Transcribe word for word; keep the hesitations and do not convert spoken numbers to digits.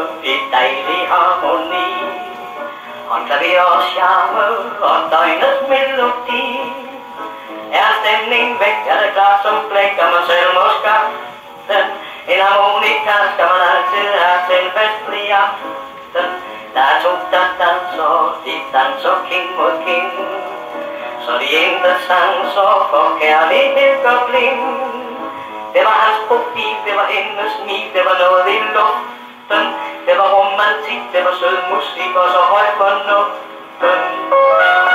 i dejlig harmoni. Håndklaver og charme og døgnets melodi. Er stemning væk, er det klart som blæk, og man selv må skaffe den. En harmonika skal man altid have til en festlig aften. Der er to, der danser, de danser king mod king. Så de eneste sanser for kærlighed går blind. Det var hans profil, det var hendes smil, det var noget i luften. Det var romantik, det var sød musik og så høj fornuften.